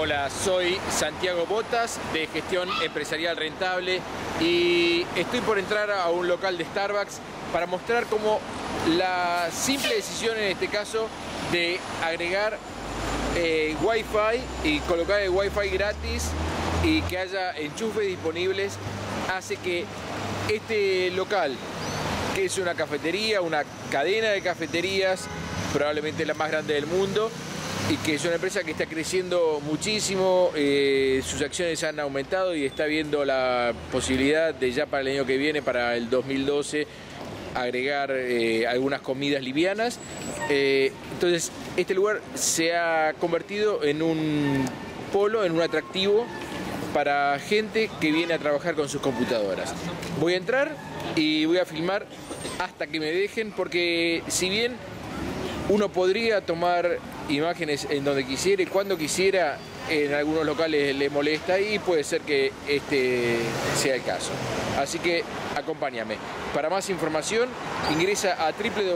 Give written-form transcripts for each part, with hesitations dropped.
Hola, soy Santiago Botas de Gestión Empresarial Rentable y estoy por entrar a un local de Starbucks para mostrar cómo la simple decisión en este caso de agregar Wi-Fi y colocar el Wi-Fi gratis y que haya enchufes disponibles hace que este local, que es una cafetería, una cadena de cafeterías, probablemente la más grande del mundo, y que es una empresa que está creciendo muchísimo, sus acciones han aumentado y está viendo la posibilidad de ya para el año que viene, para el 2012, agregar algunas comidas livianas. Entonces este lugar se ha convertido en un polo, en un atractivo para gente que viene a trabajar con sus computadoras. Voy a entrar y voy a filmar hasta que me dejen, porque si bien uno podría tomar imágenes en donde quisiera y cuando quisiera, en algunos locales le molesta y puede ser que este sea el caso. Así que acompáñame. Para más información ingresa a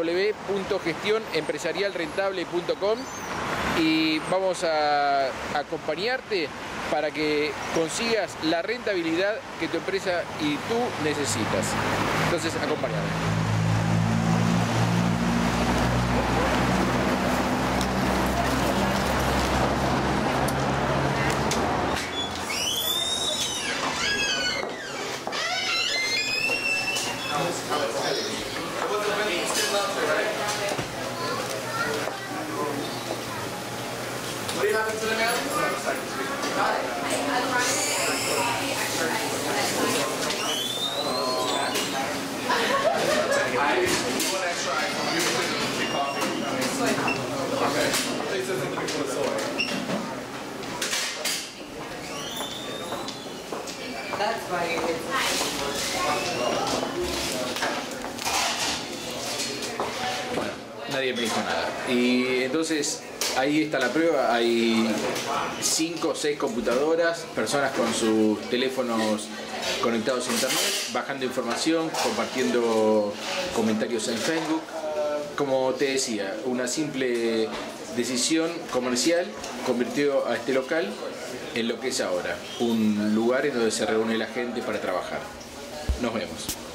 www.gestionempresarialrentable.com y vamos a acompañarte para que consigas la rentabilidad que tu empresa y tú necesitas. Entonces acompáñame. What do you have to the mail? Got it. One extra item. You can put coffee. Okay. Please do something with soy. That's why it's... Bueno, nadie me dijo nada. Y entonces ahí está la prueba. Hay 5 o 6 computadoras, personas con sus teléfonos conectados a internet, bajando información, compartiendo comentarios en Facebook. Como te decía, una simple decisión comercial convirtió a este local en lo que es ahora, un lugar en donde se reúne la gente para trabajar. Nos vemos.